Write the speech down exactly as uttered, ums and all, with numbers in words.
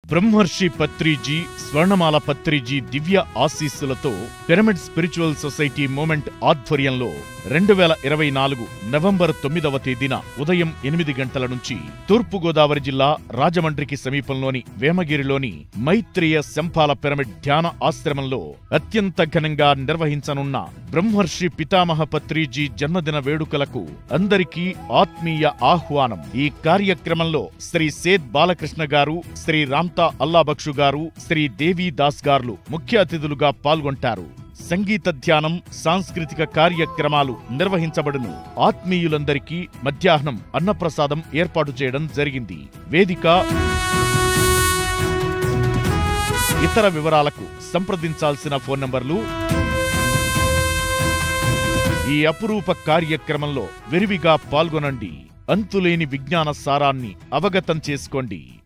బ్రహ్మర్షి పత్రిజీ స్వర్ణమాల పత్రిజీ దివ్య ఆశీస్సులతో pyramid spiritual society moment ఆధ్వర్యంలో రెండు వేల ఇరవై నాలుగు నవంబర్ తొమ్మిదవ తేదీన ఉదయం ఎనిమిది గంటల నుంచి తూర్పుగోదావరి జిల్లా రాజమండ్రికి సమీపంలోని వేమగిరిలోని మైత్రేయ శంపాల పిరమిడ్ ధ్యాన ఆశ్రమంలో అత్యంత ఘనంగా నిర్వహించనున్న బ్రహ్మర్షి పితామహ పత్రిజీ జన్మదిన వేడుకలకు అందరికీ ఆత్మీయ ఆహ్వానం. ఈ కార్యక్రమంలో శ్రీ సేద్ బాలకృష్ణ గారు, శ్రీ రామ్తా అల్లాబక్షు గారు, శ్రీ దేవి దాస్ గారు ముఖ్య అతిథులుగా పాల్గొంటారు. సంగీత ధ్యానం, సాంస్కృతిక కార్యక్రమాలు నిర్వహించబడును. ఆత్మీయులందరికీ మధ్యాహ్నం అన్నప్రసాదం ఏర్పాటు చేయడం జరిగింది. వేదిక ఇతర వివరాలకు సంప్రదించాల్సిన ఫోన్ నంబర్లు. ఈ అపురూప కార్యక్రమంలో విరివిగా పాల్గొనండి. అంతులేని విజ్ఞాన సారాన్ని అవగతం చేసుకోండి.